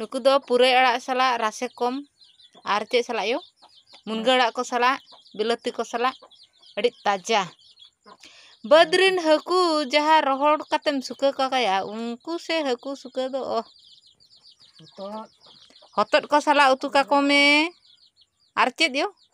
नुकु दो पुराई अड़ा सला रासे कम आर चे सला यो मुनगा अड़ा को सला बिलाती को सला अड़ी ताजा बदरिन हकू जहाँ रोहड़ कातेम सुका काया उनको से हकू सुका दो हतट को सला उतु का को में आर चे दियो